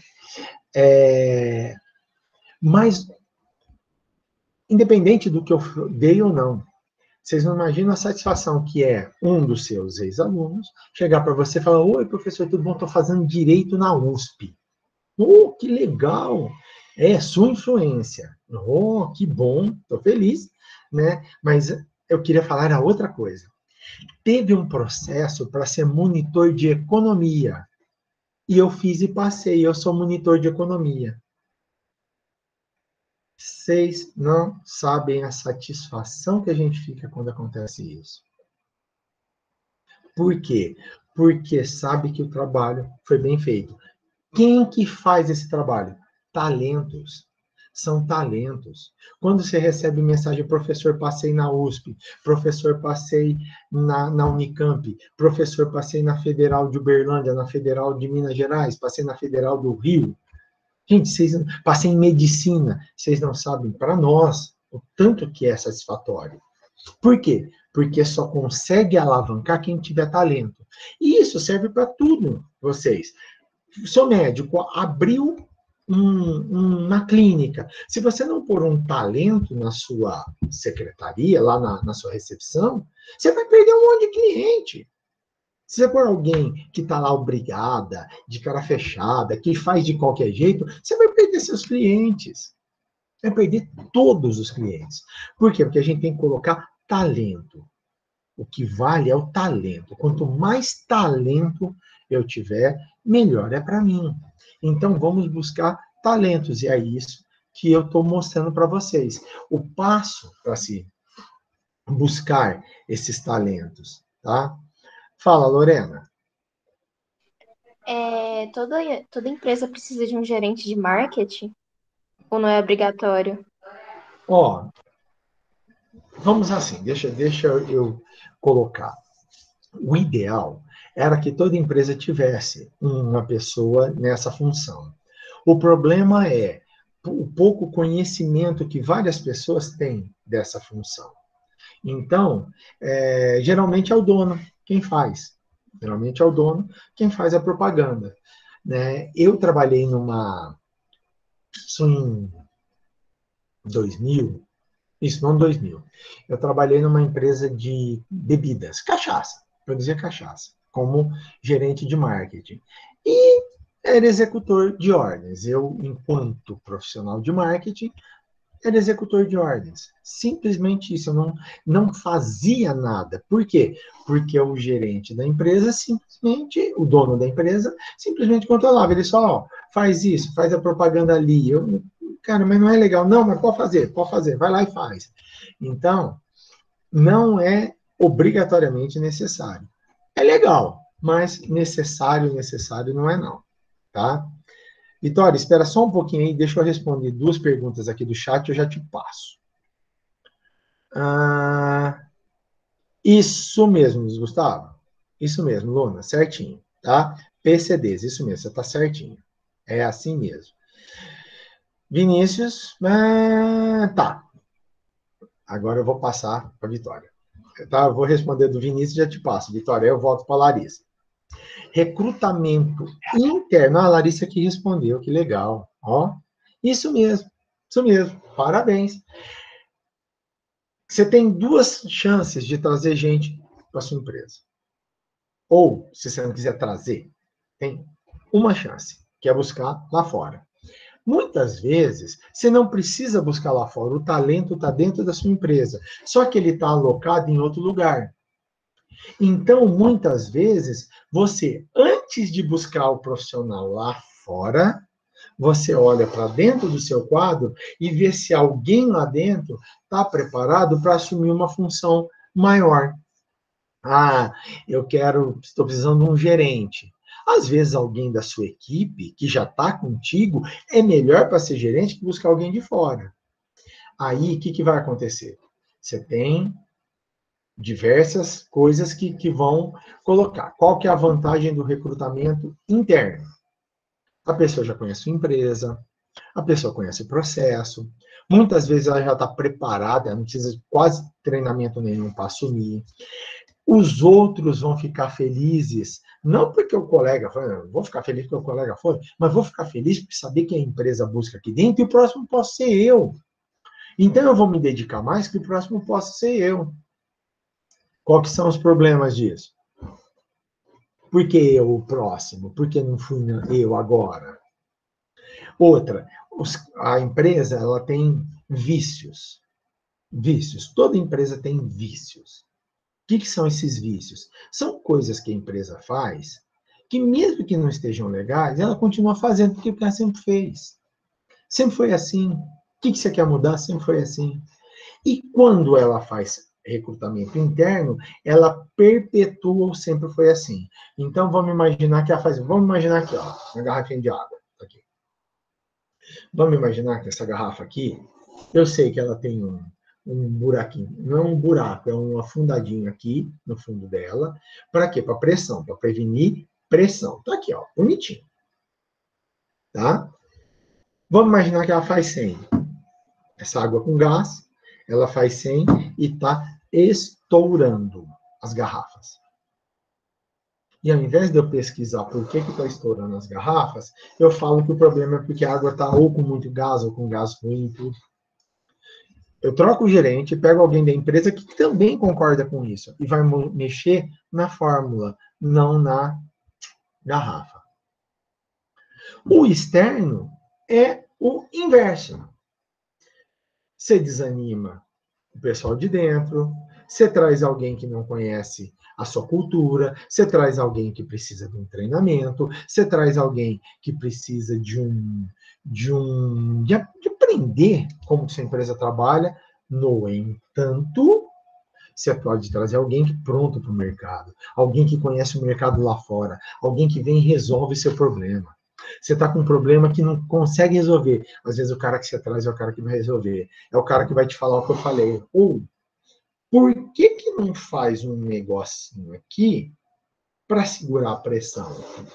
É... Mas, independente do que eu dei ou não, vocês não imaginam a satisfação que é um dos seus ex-alunos chegar para você e falar: oi, professor, tudo bom? Estou fazendo direito na U S P. Oh, que legal! É sua influência. Oh, que bom, estou feliz, né? Mas eu queria falar a outra coisa. Teve um processo para ser monitor de economia. E eu fiz e passei, eu sou monitor de economia. Vocês não sabem a satisfação que a gente fica quando acontece isso. Por quê? Porque sabe que o trabalho foi bem feito. Quem que faz esse trabalho? Talentos. São talentos. Quando você recebe mensagem: professor, passei na U S P, professor, passei na, na Unicamp, professor, passei na Federal de Uberlândia, na Federal de Minas Gerais, passei na Federal do Rio. Gente, vocês passei em medicina, vocês não sabem, para nós, o tanto que é satisfatório. Por quê? Porque só consegue alavancar quem tiver talento. E isso serve para tudo, vocês. O seu médico abriu um, uma clínica. Se você não pôr um talento na sua secretaria, lá na, na sua recepção, você vai perder um monte de cliente. Se você for alguém que está lá obrigada, de cara fechada, que faz de qualquer jeito, você vai perder seus clientes. Vai perder todos os clientes. Por quê? Porque a gente tem que colocar talento. O que vale é o talento. Quanto mais talento eu tiver, melhor é para mim. Então, vamos buscar talentos. E é isso que eu estou mostrando para vocês. O passo para se buscar esses talentos, tá? Fala, Lorena. É, toda, toda empresa precisa de um gerente de marketing? Ou não é obrigatório? Ó, vamos assim, deixa, deixa eu colocar. O ideal era que toda empresa tivesse uma pessoa nessa função. O problema é o pouco conhecimento que várias pessoas têm dessa função. Então, é, geralmente é o dono quem faz. Geralmente é o dono quem faz a propaganda. Né? Eu trabalhei numa... Isso em dois mil, isso não dois mil. Eu trabalhei numa empresa de bebidas, cachaça, produzia cachaça, como gerente de marketing. E era executor de ordens. Eu, enquanto profissional de marketing, era executor de ordens. Simplesmente isso, eu não, não fazia nada. Por quê? Porque o gerente da empresa, simplesmente, o dono da empresa, simplesmente controlava. Ele só, ó, faz isso, faz a propaganda ali. Eu, cara, mas não é legal. Não, mas pode fazer, pode fazer, vai lá e faz. Então, não é obrigatoriamente necessário. É legal, mas necessário, necessário não é não, tá? Vitória, espera só um pouquinho aí, deixa eu responder duas perguntas aqui do chat, eu já te passo. Ah, isso mesmo, Gustavo. Isso mesmo, Luna, certinho, tá? P C Ds, isso mesmo, você está certinho. É assim mesmo. Vinícius, ah, tá. Agora eu vou passar para a Vitória. Tá? Eu vou responder do Vinícius e já te passo. Vitória, eu volto para a Larissa. Recrutamento interno. Ah, a Larissa que respondeu, que legal. Ó, isso mesmo, isso mesmo. Parabéns. Você tem duas chances de trazer gente para sua empresa. Ou, se você não quiser trazer, tem uma chance, que é buscar lá fora. Muitas vezes, você não precisa buscar lá fora, o talento está dentro da sua empresa, só que ele está alocado em outro lugar. Então, muitas vezes, você, antes de buscar o profissional lá fora, você olha para dentro do seu quadro e vê se alguém lá dentro está preparado para assumir uma função maior. Ah, eu quero, estou precisando de um gerente. Às vezes, alguém da sua equipe, que já está contigo, é melhor para ser gerente que buscar alguém de fora. Aí, o que, que vai acontecer? Você tem diversas coisas que, que vão colocar. Qual que é a vantagem do recrutamento interno? A pessoa já conhece a empresa, a pessoa conhece o processo, muitas vezes ela já está preparada, não precisa de quase treinamento nenhum para assumir. Os outros vão ficar felizes, não porque o colega foi, vou ficar feliz porque o colega foi, mas vou ficar feliz por saber que a empresa busca aqui dentro e o próximo posso ser eu. Então eu vou me dedicar mais que o próximo possa ser eu. Quais são os problemas disso? Por que eu o próximo? Por que não fui eu agora? Outra, os, a empresa ela tem vícios. Vícios. Toda empresa tem vícios. O que, que são esses vícios? São coisas que a empresa faz que, mesmo que não estejam legais, ela continua fazendo porque ela sempre fez. Sempre foi assim. O que, que você quer mudar? Sempre foi assim. E quando ela faz recrutamento interno, ela perpetua ou sempre foi assim. Então, vamos imaginar que ela faz... Vamos imaginar aqui, ó, uma garrafinha de água. Aqui. Vamos imaginar que essa garrafa aqui, eu sei que ela tem um, um buraquinho. Não é um buraco, é um afundadinho aqui no fundo dela. Para quê? Para pressão, para prevenir pressão. Tá aqui, ó, bonitinho. Tá? Vamos imaginar que ela faz cem. Essa água com gás, ela faz cem e está estourando as garrafas. E ao invés de eu pesquisar por que está estourando as garrafas, eu falo que o problema é porque a água está ou com muito gás ou com gás ruim. Tudo. Eu troco o gerente, pego alguém da empresa que também concorda com isso e vai mexer na fórmula, não na garrafa. O externo é o inverso. Você desanima o pessoal de dentro, você traz alguém que não conhece a sua cultura, você traz alguém que precisa de um treinamento, você traz alguém que precisa de um de um de, de aprender como sua empresa trabalha. No entanto, você pode trazer alguém que pronto para o mercado, alguém que conhece o mercado lá fora, alguém que vem e resolve seu problema. Você está com um problema que não consegue resolver. Às vezes o cara que você traz é o cara que vai resolver. É o cara que vai te falar o que eu falei. Ou, por que que não faz um negocinho aqui para segurar a pressão?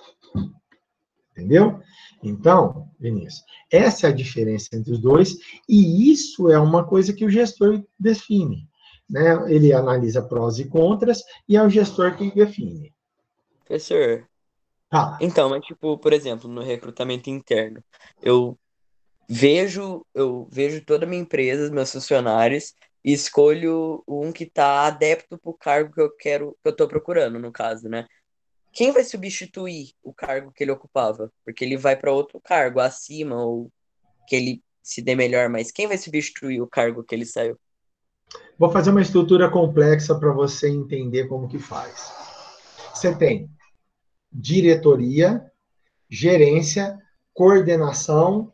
Entendeu? Então, Vinícius, essa é a diferença entre os dois, e isso é uma coisa que o gestor define. Né? Ele analisa prós e contras, e é o gestor que define. Professor, Ah. então, mas tipo, por exemplo, no recrutamento interno, eu vejo, eu vejo toda a minha empresa, os meus funcionários, e escolho um que está adepto para o cargo que eu quero, que eu estou procurando, no caso, né? Quem vai substituir o cargo que ele ocupava? Porque ele vai para outro cargo acima, ou que ele se dê melhor, mas quem vai substituir o cargo que ele saiu? Vou fazer uma estrutura complexa para você entender como que faz. Você tem diretoria, gerência, coordenação,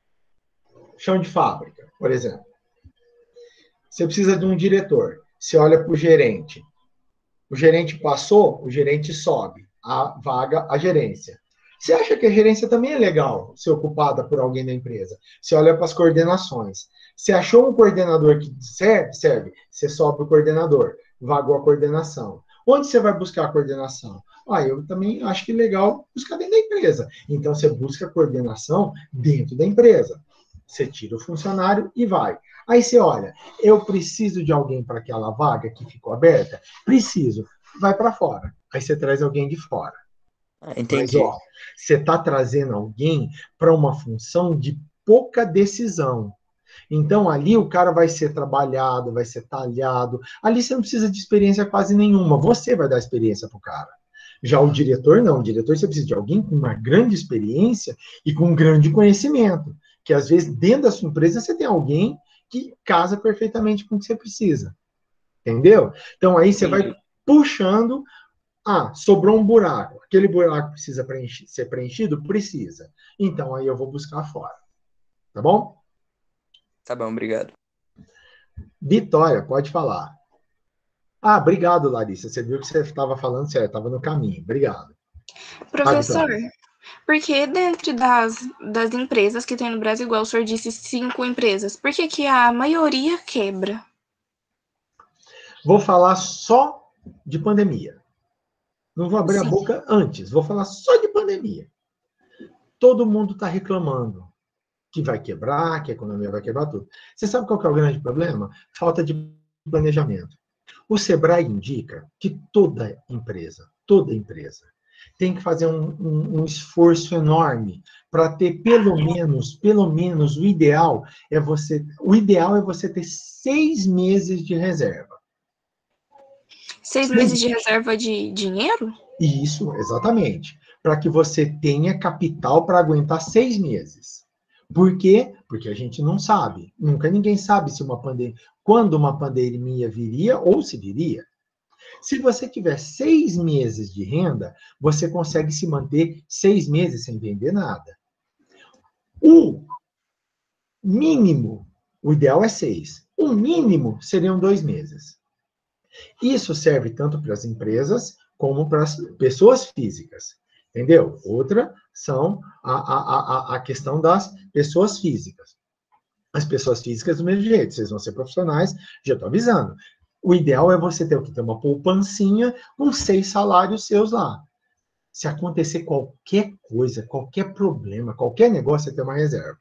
chão de fábrica, por exemplo. Você precisa de um diretor. Você olha para o gerente. O gerente passou, o gerente sobe. A vaga, a gerência. Você acha que a gerência também é legal ser ocupada por alguém da empresa? Você olha para as coordenações. Você achou um coordenador que serve? Serve. Você sobe o coordenador. Vagou a coordenação. Onde você vai buscar a coordenação? Ah, eu também acho que legal buscar dentro da empresa. Então, você busca a coordenação dentro da empresa. Você tira o funcionário e vai. Aí você olha, eu preciso de alguém para aquela vaga que ficou aberta? Preciso. Vai para fora. Aí você traz alguém de fora. Ah, Mas, entendi. ó, você está trazendo alguém para uma função de pouca decisão. Então, ali o cara vai ser trabalhado, vai ser talhado. Ali você não precisa de experiência quase nenhuma. Você vai dar experiência para o cara. Já o diretor, não. O diretor, você precisa de alguém com uma grande experiência e com um grande conhecimento. Que, às vezes, dentro da sua empresa, você tem alguém que casa perfeitamente com o que você precisa. Entendeu? Então, aí você vai Entendi. puxando. Ah, sobrou um buraco. Aquele buraco precisa preencher, ser preenchido? Precisa. Então, aí eu vou buscar fora. Tá bom? Tá bom, obrigado. Vitória, pode falar. Ah, obrigado, Larissa. Você viu que você estava falando certo, estava no caminho. Obrigado. Ah, Professor, Vitória. por que dentro das, das empresas que tem no Brasil, igual o senhor disse, cinco empresas, por que que a maioria quebra? Vou falar só de pandemia. Não vou abrir a Sim. boca antes. Vou falar só de pandemia. Todo mundo está reclamando que vai quebrar, que a economia vai quebrar tudo. Você sabe qual que é o grande problema? Falta de planejamento. O Sebrae indica que toda empresa, toda empresa, tem que fazer um, um, um esforço enorme para ter pelo menos, pelo menos, o ideal é você, o ideal é você ter seis meses de reserva. Seis meses de reserva de dinheiro? Isso, exatamente. Para que você tenha capital para aguentar seis meses. Por quê? Porque a gente não sabe. Nunca ninguém sabe se uma pandemia, quando uma pandemia viria ou se viria. Se você tiver seis meses de renda, você consegue se manter seis meses sem vender nada. O mínimo, o ideal é seis. O mínimo seriam dois meses. Isso serve tanto para as empresas como para as pessoas físicas. Entendeu? Outra são a, a, a, a questão das pessoas físicas. As pessoas físicas, do mesmo jeito, vocês vão ser profissionais, já estou avisando. O ideal é você ter o que ter uma poupancinha com seis salários seus lá. Se acontecer qualquer coisa, qualquer problema, qualquer negócio, você tem uma reserva.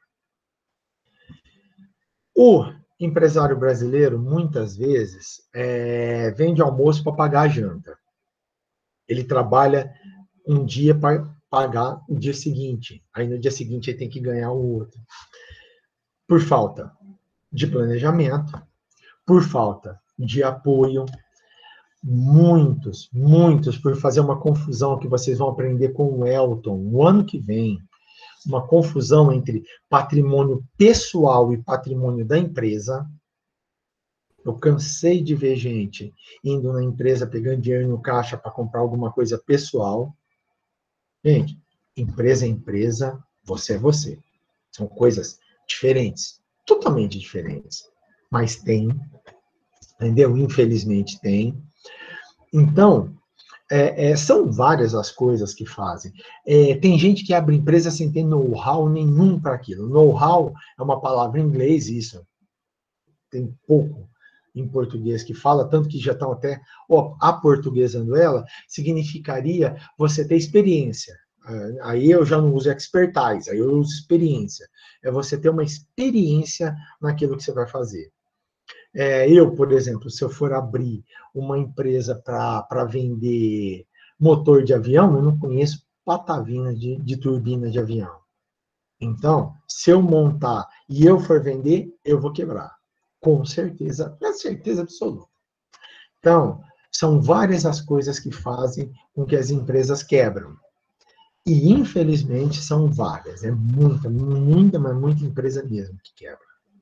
O empresário brasileiro, muitas vezes, é, vende almoço para pagar a janta. Ele trabalha um dia para pagar o dia seguinte. Aí no dia seguinte ele tem que ganhar o outro. Por falta de planejamento, por falta de apoio, muitos, muitos, por fazer uma confusão que vocês vão aprender com o Elton no ano que vem, uma confusão entre patrimônio pessoal e patrimônio da empresa. Eu cansei de ver gente indo na empresa, pegando dinheiro no caixa para comprar alguma coisa pessoal. Gente, empresa é empresa, você é você. São coisas diferentes, totalmente diferentes. Mas tem, entendeu? Infelizmente tem. Então, é, é, são várias as coisas que fazem. É, tem gente que abre empresa sem ter know-how nenhum para aquilo. Know-how é uma palavra em inglês, isso. Tem pouco em português que fala, tanto que já estão até ó, aportuguesando ela, significaria você ter experiência. Aí eu já não uso expertise, aí eu uso experiência. É você ter uma experiência naquilo que você vai fazer. É, eu, por exemplo, se eu for abrir uma empresa para vender motor de avião, eu não conheço patavina de, de turbina de avião. Então, se eu montar e eu for vender, eu vou quebrar. Com certeza, com certeza absoluta. Então, são várias as coisas que fazem com que as empresas quebram. E, infelizmente, são várias. É muita, muita, mas muita empresa mesmo que quebra.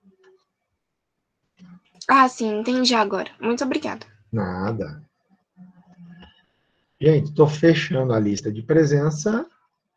Ah, sim, entendi agora. Muito obrigada. Nada. Gente, estou fechando a lista de presença.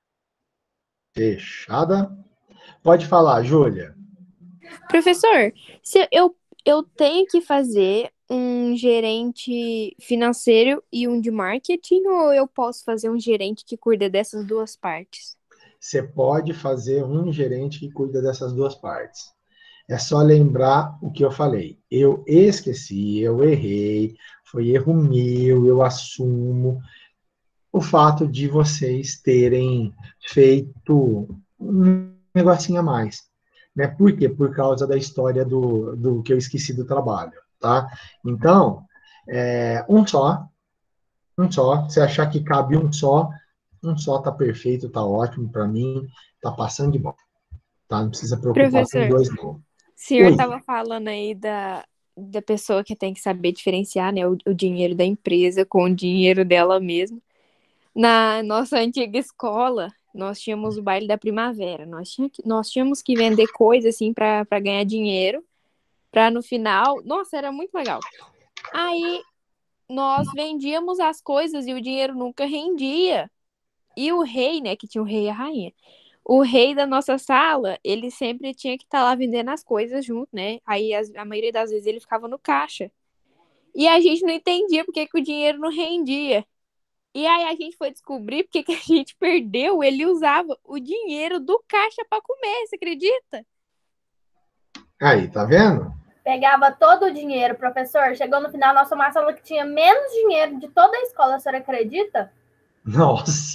Fechada. Pode falar, Júlia. Professor, se eu, eu tenho que fazer um gerente financeiro e um de marketing, ou eu posso fazer um gerente que cuida dessas duas partes? Você pode fazer um gerente que cuida dessas duas partes. É só lembrar o que eu falei. Eu esqueci, eu errei, foi erro meu, eu assumo o fato de vocês terem feito um negocinho a mais. Né? Por quê? Por causa da história do, do que eu esqueci do trabalho. Tá? Então, é, um só, um só. Se achar que cabe um só, um só tá perfeito, tá ótimo para mim, tá passando de bom. Tá? Não precisa preocupar com Professor, dois, não. o senhor Oi. estava falando aí da, da pessoa que tem que saber diferenciar, né, o, o dinheiro da empresa com o dinheiro dela mesma. Na nossa antiga escola, nós tínhamos o baile da primavera. Nós, tinha que, nós tínhamos que vender coisa assim para ganhar dinheiro, para no final. Nossa, era muito legal. Aí nós vendíamos as coisas e o dinheiro nunca rendia. E o rei, né, que tinha o rei e a rainha. O rei da nossa sala, ele sempre tinha que estar lá vendendo as coisas junto, né? Aí as, a maioria das vezes ele ficava no caixa. E a gente não entendia porque que o dinheiro não rendia. E aí a gente foi descobrir porque que a gente perdeu. Ele usava o dinheiro do caixa para comer, você acredita? Aí, tá vendo? Pegava todo o dinheiro, professor. Chegou no final, nossa uma sala que tinha menos dinheiro de toda a escola, a senhora acredita? Nossa.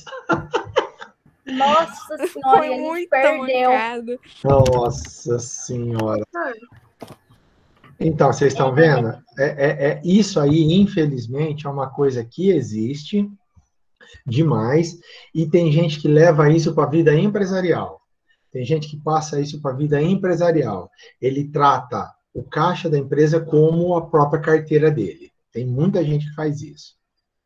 Nossa senhora, Foi e a gente muito perdeu. mancado. Nossa senhora. Então, vocês estão É. vendo? É, é, é, isso aí, infelizmente, é uma coisa que existe demais, e tem gente que leva isso para a vida empresarial. Tem gente que passa isso para a vida empresarial. Ele trata o caixa da empresa como a própria carteira dele. Tem muita gente que faz isso.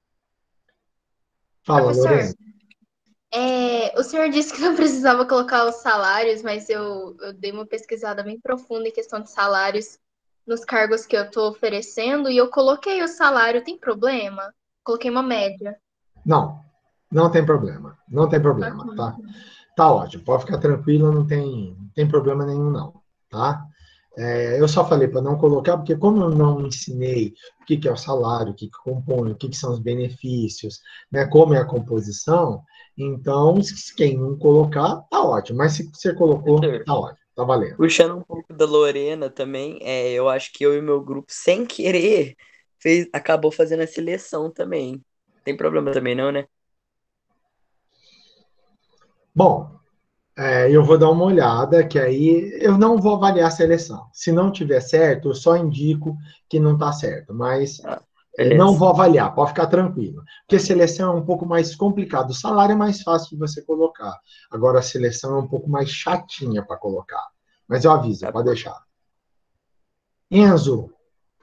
Fala, Professor, Lorena. É, o senhor disse que não precisava colocar os salários, mas eu, eu dei uma pesquisada bem profunda em questão de salários nos cargos que eu estou oferecendo e eu coloquei o salário. Tem problema? Coloquei uma média. Não, não tem problema. Não tem problema, Ok. tá? Tá ótimo, pode ficar tranquila, não tem, não tem problema nenhum, não, tá? É, eu só falei para não colocar, porque como eu não ensinei o que, que é o salário, o que, que compõe, o que, que são os benefícios, né, como é a composição, então, se quem não colocar, tá ótimo. Mas se você colocou, Professor, tá ótimo, tá valendo. puxando um pouco da Lorena também, é, eu acho que eu e meu grupo, sem querer, fez, acabou fazendo a seleção também. Tem problema também, não, né? Bom, é, eu vou dar uma olhada, que aí eu não vou avaliar a seleção. Se não tiver certo, eu só indico que não está certo, mas Ah, é, não beleza. vou avaliar, pode ficar tranquilo. Porque seleção é um pouco mais complicado. O salário é mais fácil de você colocar. Agora, a seleção é um pouco mais chatinha para colocar. Mas eu aviso, Tá pode bom. deixar. Enzo,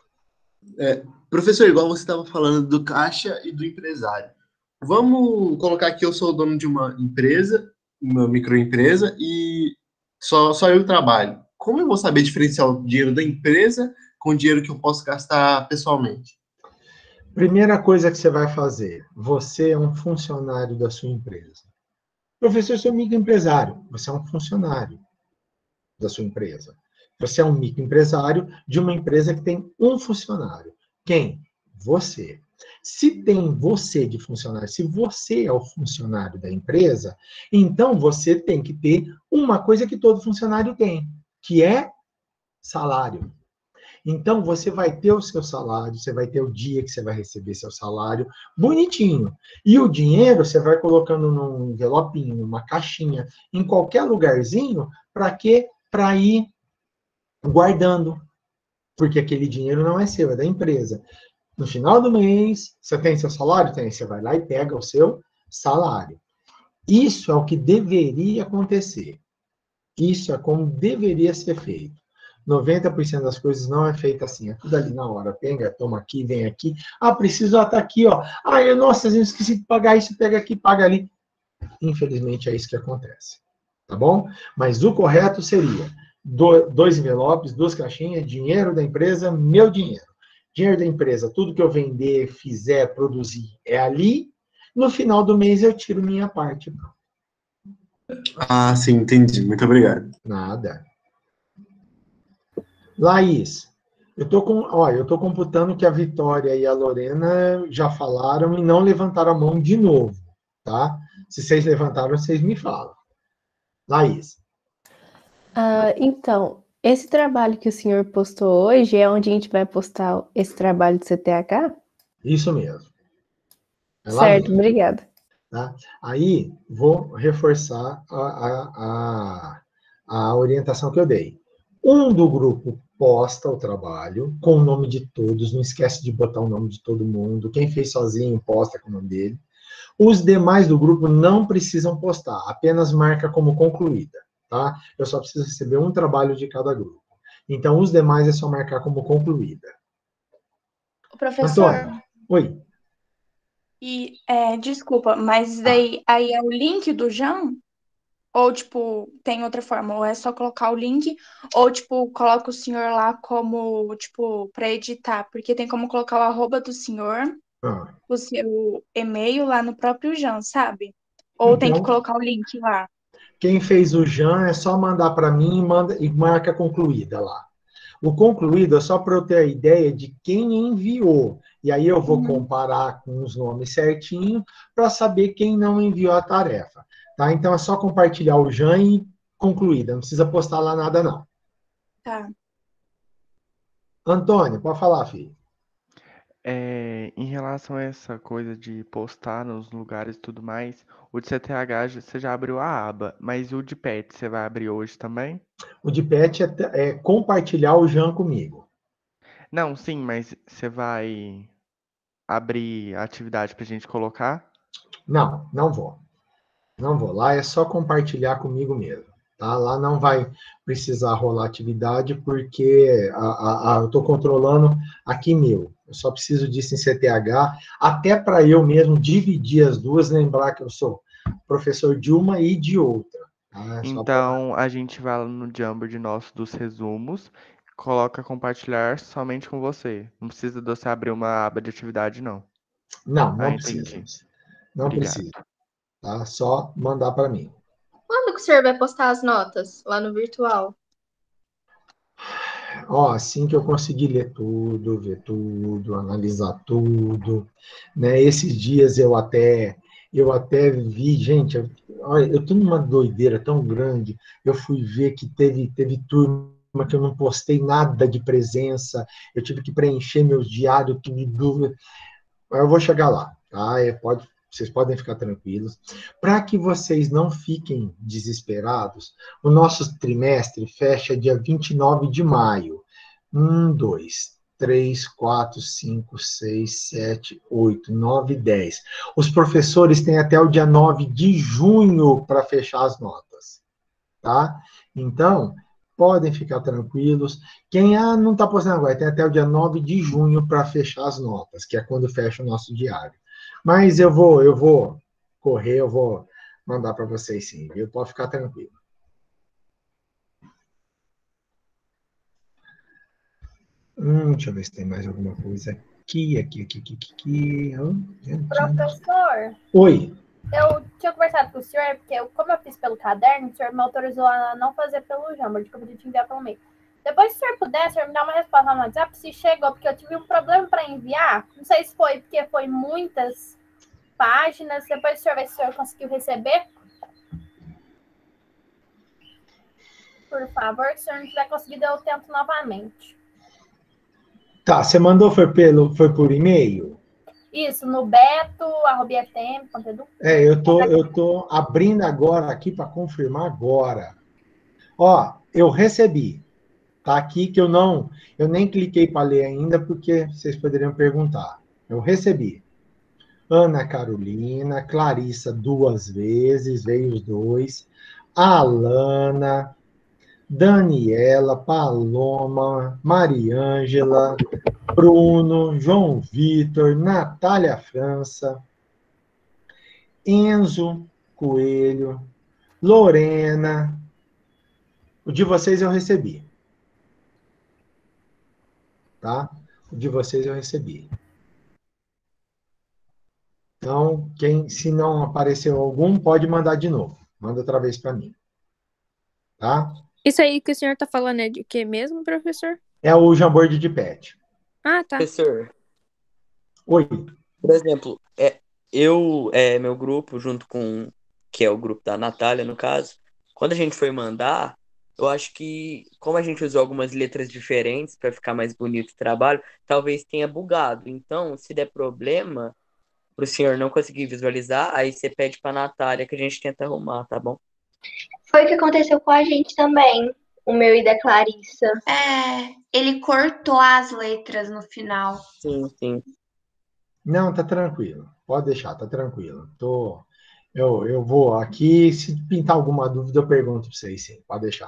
Professor, igual você estava falando do caixa e do empresário. Vamos colocar que eu sou o dono de uma empresa, uma microempresa, e só, só eu trabalho. Como eu vou saber diferenciar o dinheiro da empresa com o dinheiro que eu posso gastar pessoalmente? primeira coisa que você vai fazer, você é um funcionário da sua empresa. Professor, eu sou microempresário. Você é um funcionário da sua empresa. Você é um microempresário de uma empresa que tem um funcionário. Quem? Você. Se tem você de funcionário, se você é o funcionário da empresa, então você tem que ter uma coisa que todo funcionário tem, que é salário. Então, você vai ter o seu salário, você vai ter o dia que você vai receber seu salário, bonitinho. E o dinheiro você vai colocando num envelopinho, numa caixinha, em qualquer lugarzinho, para quê? Para ir guardando. Porque aquele dinheiro não é seu, é da empresa. No final do mês, você tem seu salário? Tem. Você vai lá e pega o seu salário. Isso é o que deveria acontecer. Isso é como deveria ser feito. noventa por cento das coisas não é feita assim. É tudo ali na hora. Pega, toma aqui, vem aqui. Ah, preciso estar aqui, ó. Ah, eu, nossa, eu esqueci de pagar isso, pega aqui, paga ali. Infelizmente, é isso que acontece. Tá bom? Mas o correto seria do, dois envelopes, duas caixinhas, dinheiro da empresa, meu dinheiro. Dinheiro da empresa, tudo que eu vender, fizer, produzir, é ali. No final do mês, eu tiro minha parte. Ah, sim, entendi. Muito obrigado. Nada. Laís, eu tô com, olha, eu tô computando que a Vitória e a Lorena já falaram e não levantaram a mão de novo, tá? Se vocês levantaram, vocês me falam. Laís. Ah, então, Esse trabalho que o senhor postou hoje é onde a gente vai postar esse trabalho do C T H? Isso mesmo. É lá Certo, mesmo, obrigada. tá? Aí, vou reforçar a, a, a, a orientação que eu dei. Um do grupo posta o trabalho com o nome de todos, não esquece de botar o nome de todo mundo. Quem fez sozinho, posta com o nome dele. Os demais do grupo não precisam postar, apenas marca como concluída, tá? Eu só preciso receber um trabalho de cada grupo. Então, os demais é só marcar como concluída. O professor, Antônio, oi. e é, desculpa, mas daí aí é o link do Jean? Ou, tipo, tem outra forma? Ou é só colocar o link? Ou, tipo, coloca o senhor lá como, tipo, para editar? Porque tem como colocar o arroba do senhor, Ah, o seu e-mail lá no próprio Jean, sabe? Ou tem que então, colocar o link lá? quem fez o Jan é só mandar para mim e, manda, e marca concluída lá. O concluído é só para eu ter a ideia de quem enviou. E aí eu vou Uhum. comparar com os nomes certinho para saber quem não enviou a tarefa. Tá? Então é só compartilhar o Jan e concluída. Não precisa postar lá nada, não. Tá. Antônio, pode falar, filho. É, em relação a essa coisa de postar nos lugares e tudo mais, o de C T H já- você já abriu a aba, mas o de pet você vai abrir hoje também? O de pet é, é compartilhar o Jan comigo. Não, sim, mas você vai abrir a atividade pra gente colocar? Não, não vou. Não vou. Lá é só compartilhar comigo mesmo. Tá? Lá não vai precisar rolar atividade, porque a, a, a, eu estou controlando aqui meu. Eu só preciso disso em C T H, até para eu mesmo dividir as duas, lembrar que eu sou professor de uma e de outra. Tá? É só pra... Então a gente vai lá no Jamboard nosso dos resumos, coloca compartilhar somente com você. Não precisa de você abrir uma aba de atividade, não. Não, Ah, não precisa. entendi. Não Obrigado. precisa. Tá? Só mandar para mim. Quando que o senhor vai postar as notas lá no virtual? Ó, assim que eu conseguir ler tudo, ver tudo, analisar tudo, né? Esses dias eu até eu até vi, gente, eu, olha, eu tô numa doideira tão grande. Eu fui ver que teve teve turma que eu não postei nada de presença. Eu tive que preencher meus diários, tive dúvida. Mas eu vou chegar lá, tá? É, pode, vocês podem ficar tranquilos. Para que vocês não fiquem desesperados, o nosso trimestre fecha dia vinte e nove de maio. Um, dois, três, quatro, cinco, seis, sete, oito, nove, dez. Os professores têm até o dia nove de junho para fechar as notas, tá? Então, podem ficar tranquilos. Quem ah, não está postando agora, tem até o dia nove de junho para fechar as notas, que é quando fecha o nosso diário. Mas eu vou, eu vou correr, eu vou mandar para vocês sim, viu? Pode ficar tranquilo. Hum, deixa eu ver se tem mais alguma coisa aqui, aqui, aqui, aqui, aqui. aqui. Hum, Professor, Oi. eu tinha conversado com o senhor, porque eu, como eu fiz pelo caderno, o senhor me autorizou a não fazer pelo Jamboard, que eu podia te enviar pelo e-mail. Depois, se o senhor puder, o senhor me dá uma resposta no WhatsApp se chegou, porque eu tive um problema para enviar. Não sei se foi porque foi muitas páginas. Depois o senhor vê se o senhor conseguiu receber. Por favor, se o senhor não tiver conseguido, eu tento novamente. Tá, você mandou foi pelo, foi por e-mail? Isso, no beto, arroba ifm ponto edu. É, eu tô, eu tô abrindo agora aqui para confirmar agora. Ó, eu recebi. Tá aqui que eu não, eu nem cliquei para ler ainda, porque vocês poderiam perguntar. Eu recebi. Ana Carolina, Clarissa duas vezes, veio os dois. Alana, Daniela, Paloma, Mariângela, Bruno, João Vitor, Natália França, Enzo Coelho, Lorena. O de vocês eu recebi. Tá? O de vocês eu recebi. Então, quem, se não apareceu algum, pode mandar de novo. Manda outra vez para mim. Tá? Isso aí que o senhor tá falando é de quê mesmo, professor? É o Jamboard de pet. Ah, tá. Professor, Oi. por exemplo, é, eu, é, meu grupo, junto com, que é o grupo da Natália, no caso, quando a gente foi mandar, eu acho que, como a gente usou algumas letras diferentes para ficar mais bonito o trabalho, talvez tenha bugado. Então, se der problema, pro senhor não conseguir visualizar, aí você pede pra Natália que a gente tenta arrumar, tá bom? Foi o que aconteceu com a gente também, o meu e da Clarissa. É, ele cortou as letras no final. Sim, sim. Não, tá tranquilo. Pode deixar, tá tranquilo. Tô, eu, eu vou aqui, se pintar alguma dúvida, eu pergunto para vocês, sim. Pode deixar.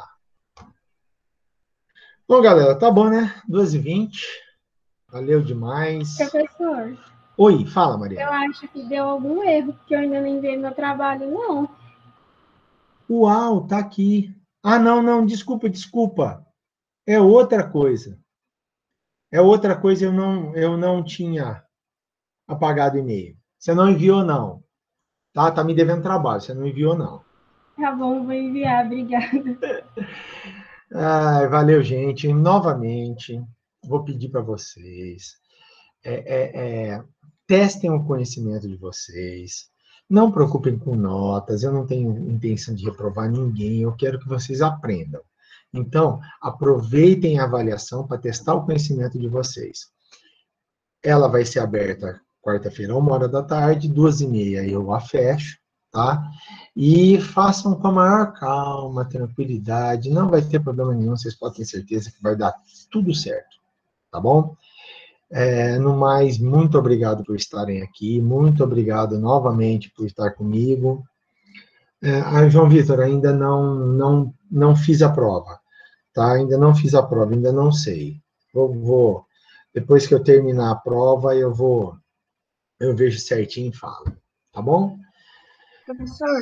Bom, galera, tá bom, né? duas e vinte. Valeu demais. Professor, Oi, fala, eu Mariana. acho que deu algum erro, porque eu ainda não enviei meu trabalho, não. Uau, tá aqui. Ah, não, não, desculpa, desculpa. É outra coisa. É outra coisa, eu não, eu não tinha apagado o e-mail. Você não enviou, não. Tá, tá me devendo trabalho, você não enviou, não. Tá bom, vou enviar, obrigada. Ai, valeu, gente. Novamente, vou pedir para vocês. É, é, é, testem o conhecimento de vocês. Não preocupem com notas. Eu não tenho intenção de reprovar ninguém. Eu quero que vocês aprendam. Então, aproveitem a avaliação para testar o conhecimento de vocês. Ela vai ser aberta quarta-feira, uma hora da tarde, duas e meia eu a fecho, tá? E façam com a maior calma, tranquilidade, não vai ter problema nenhum, vocês podem ter certeza que vai dar tudo certo, tá bom? É, no mais, muito obrigado por estarem aqui, muito obrigado novamente por estar comigo. É, ah, João Vitor, ainda não, não, não fiz a prova, tá? Ainda não fiz a prova, ainda não sei. Vou, vou depois que eu terminar a prova, eu vou eu vejo certinho e falo, tá bom? Professor,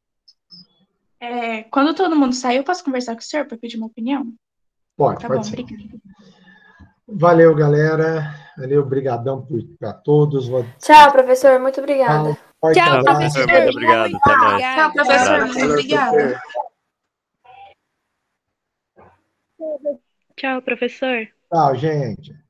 é, quando todo mundo sair, eu posso conversar com o senhor para pedir uma opinião? Pode, Tá pode bom, ser. obrigada. Valeu, galera. Valeu, brigadão para todos. Vou... Tchau, professor. Muito obrigada. Forte Tchau, abraço. professor. Muito obrigado, até mais. obrigada. Tchau, professor. Abraço. Muito obrigada. Tchau, professor. Tchau, gente.